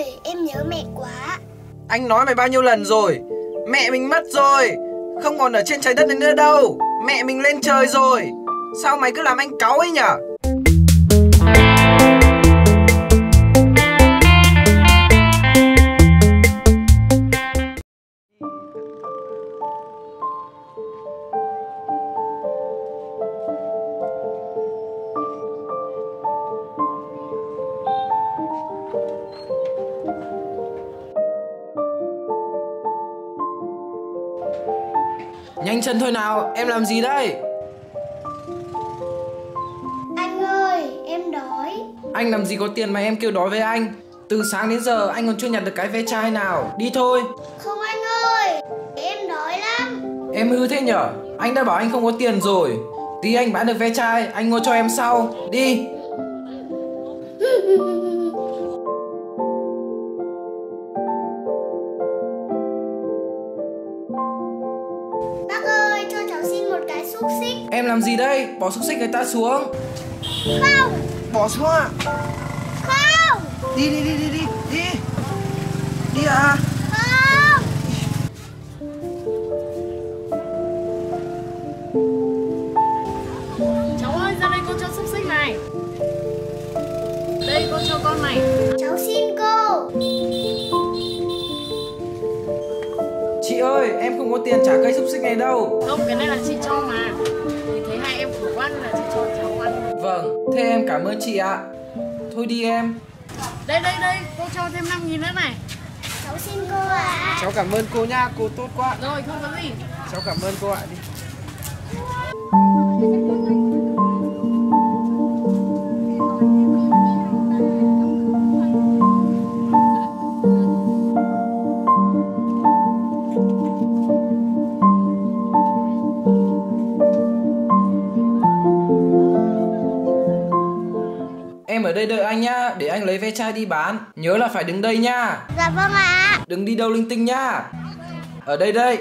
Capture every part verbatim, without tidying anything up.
em nhớ mẹ quá. Anh nói mày bao nhiêu lần rồi, mẹ mình mất rồi, không còn ở trên trái đất này nữa đâu. Mẹ mình lên trời rồi. Sao mày cứ làm anh cáu ấy nhở? Nhanh chân thôi nào, em làm gì đây? Anh ơi, em đói. Anh làm gì có tiền mà em kêu đói với anh? Từ sáng đến giờ anh còn chưa nhặt được cái ve chai nào. Đi thôi. Không anh ơi, em đói lắm. Em hư thế nhở? Anh đã bảo anh không có tiền rồi. Tí anh bán được ve chai, anh mua cho em sau. Đi. Bác ơi, cho cháu xin một cái xúc xích. Em làm gì đây? Bỏ xúc xích người ta xuống. Không. Bỏ xuống ạ. Không. Đi đi đi đi đi đi. Đi à. Không. Cháu ơi, ra đây cô cho xúc xích này. Đây cô cho con này. Cháu xin cô. Chị ơi, em không có tiền trả cây xúc xích này đâu. Không, cái này là chị cho mà. Thì thấy hai em khổ quá nên là chị cho cháu ăn. Vâng, thế em cảm ơn chị ạ. Thôi đi em. Đây đây đây, cô cho thêm năm nghìn nữa này. Cháu xin cô ạ. Cháu cảm ơn cô nha, cô tốt quá. Rồi, không có gì. Cháu cảm ơn cô ạ. Đi. Em ở đây đợi anh nhá, để anh lấy ve chai đi bán. Nhớ là phải đứng đây nha. Dạ vâng ạ. Đừng đi đâu linh tinh nha. Ở đây đây.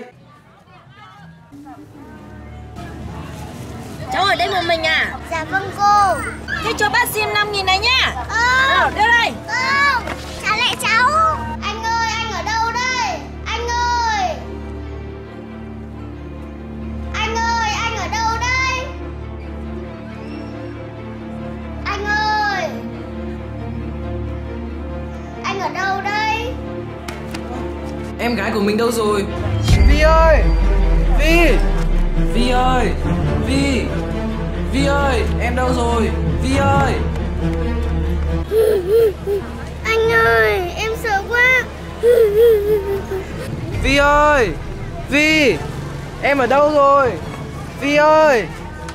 Cháu ở đây một mình à? Dạ vâng cô. Thế cho bác xin năm nghìn này nhá. Ờ. Nào, đưa đây. Không, trả lại cháu. Anh ơi, anh ở đâu đây? Anh ơi. Anh ơi, anh ở đâu đây? Anh ơi. Anh ở đâu đây? Em gái của mình đâu rồi? Vi ơi! Vi! Vi ơi! Vi! Vi ơi! Em đâu rồi? Vi ơi! Anh ơi, em sợ quá. Vi ơi! Vi! Em ở đâu rồi? Vi ơi!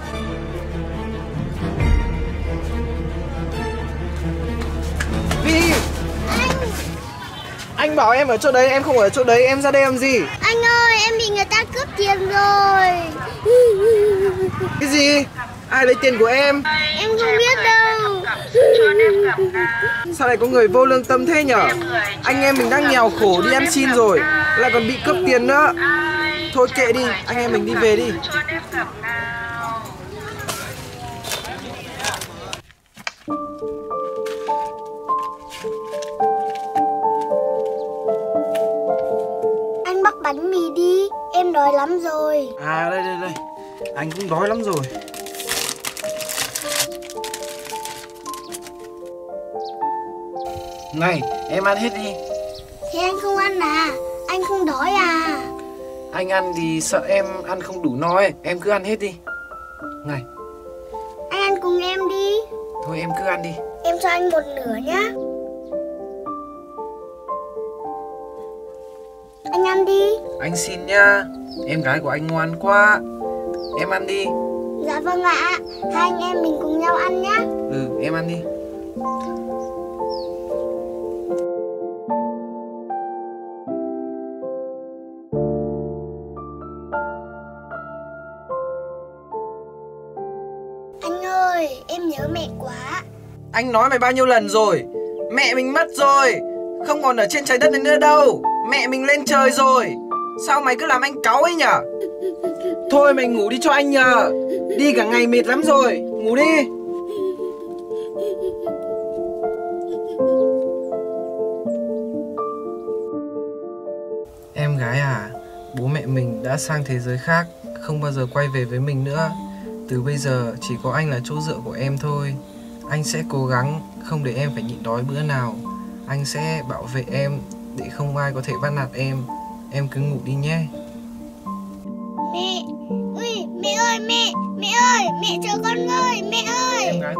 Vi! Anh, Anh bảo em ở chỗ đấy, em không ở chỗ đấy, em ra đây làm gì? anh ơi, em bị người ta cướp tiền rồi. Cái gì? Ai lấy tiền của em? Em không biết đâu. Sao lại có người vô lương tâm thế nhở? Anh em mình đang nghèo khổ đi ăn xin rồi, lại còn bị cướp tiền nữa. Thôi kệ đi, anh em mình đi về đi. Anh bắt bánh mì đi, em đói lắm rồi. À đây đây đây, anh cũng đói lắm rồi. Này, em ăn hết đi. Thế anh không ăn à? Anh không đói à? Anh ăn thì sợ em ăn không đủ no ấy, em cứ ăn hết đi. Này, Anh ăn cùng em đi. thôi em cứ ăn đi. Em cho anh một nửa nhá. Anh ăn đi. Anh xin nha, em gái của anh ngoan quá. Em ăn đi. Dạ vâng ạ. Hai anh em mình cùng nhau ăn nhá. Ừ, em ăn đi. Anh ơi, em nhớ mẹ quá. Anh nói mày bao nhiêu lần rồi, mẹ mình mất rồi, không còn ở trên trái đất này nữa đâu. Mẹ mình lên trời rồi. Sao mày cứ làm anh cáu ấy nhở? Thôi mày ngủ đi cho anh nhờ. Đi cả ngày mệt lắm rồi. Ngủ đi. gái à, bố mẹ mình đã sang thế giới khác, không bao giờ quay về với mình nữa. Từ bây giờ chỉ có anh là chỗ dựa của em thôi. Anh sẽ cố gắng không để em phải nhịn đói bữa nào. Anh sẽ bảo vệ em để không ai có thể bắt nạt em. Em cứ ngủ đi nhé. Mẹ, ui, mẹ ơi, mẹ, mẹ ơi, mẹ chờ con ơi, mẹ ơi. Em gái